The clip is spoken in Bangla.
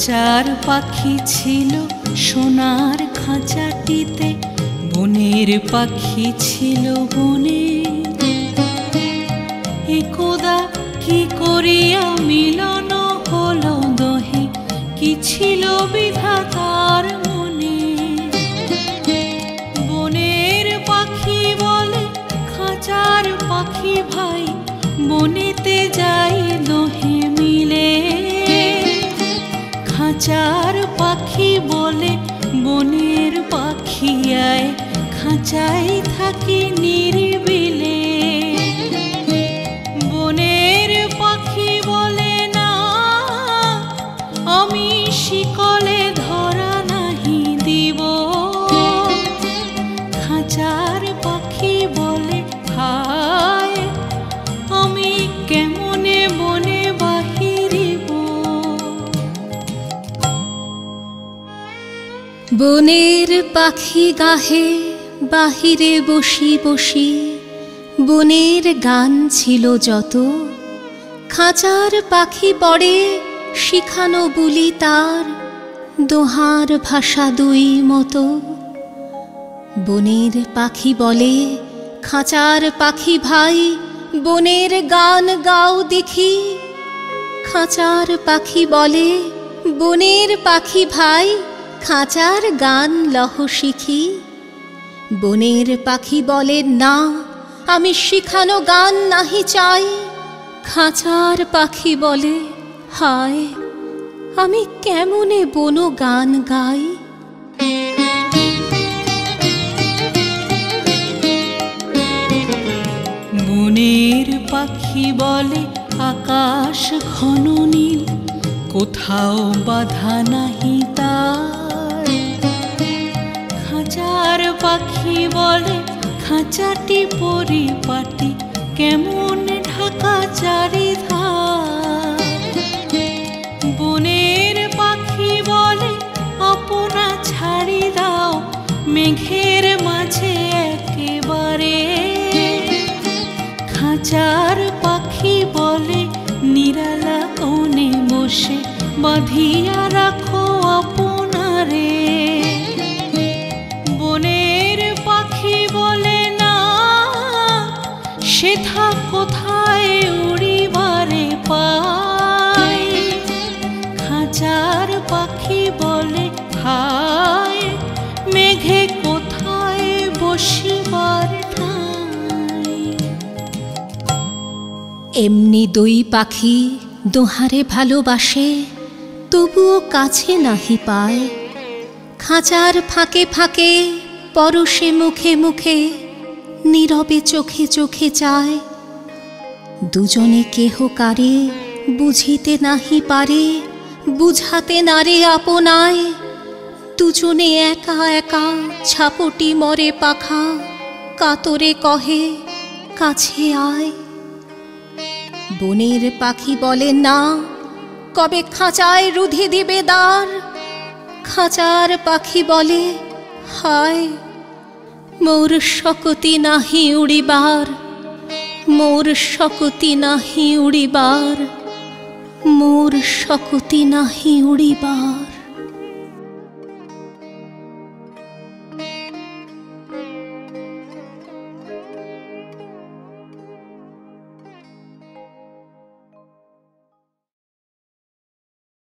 খাঁচার পাখি ছিল সোনার খাঁচাটিতে, বনের পাখি ছিল বনে। একদা কি করিয়া মিলন হলো দহে, কি ছিল বিধাতার মনে। বনের পাখি বলে খাঁচার পাখি ভাই, বনেতে যাই দহে মিলে। খাঁচার পাখি বলে বনের পাখি আয়, খাঁচাই থাকি নিরিবিলে। বনের পাখি বলে না আমি শিকলে ধরা নাহি দিব। খাঁচার পাখি বলে হায় আমি কেমনে বনে বাহিরিব। বনের পাখি গাহে বাহিরে বসি বসি, বনের গান ছিল যত। খাঁচার পাখি পড়ে শিখানো বুলি তার, দোহার ভাষা দুই মতো। বনের পাখি বলে খাঁচার পাখি ভাই, বনের গান গাও দেখি। খাঁচার পাখি বলে বনের পাখি ভাই, খাঁচার গান লহ শিখি। বনের পাখি বলে না আমি শিখানো গান নাহি চাই। খাঁচার পাখি বলে হায় আমি কেমনে বন গান গাই। বনের পাখি বলে আকাশ ঘন নীল, কোথাও বাধা নাহি তার। খাঁচার পাখি বলে খাঁচাটি পরিপাটি, কেমন ঢাকা চারিধার। বনের পাখি বলে আপনা ছাড়ি দাও, মেঘের মাঝে একেবারে। খাঁচার পাখি বলে নিরালা কোণে বসে, বাঁধিয়া রাখো আপনারে। বনের পাখি বলে না সেথা কোথায় উড়িবারে পাই। খাঁচার পাখি বলে হায় মেঘে কোথায় বসিবার ঠাঁই। এমনি দুই পাখি দোহারে ভালোবাসে, তবুও কাছে নাহি পায়। খাঁচার ফাঁকে ফাঁকে পরশে মুখে মুখে, নীরবে চোখে চোখে চায়। দুজনে কেহ কারে বুঝিতে নাহি পারে, বুঝাতে নারে আপনায়। দুজনে একা একা ছাপটি মরে পাখা, কাতরে কহে কাছে আয়। বনের পাখি বলে না কবে খাঁচায় রুধি দিবে দ্বার। খাঁচার পাখি বলে হায় মোর শকতি নাহি উড়িবার, মোর শকতি নাহি উড়িবার, মোর শকতি নাহি উড়িবার।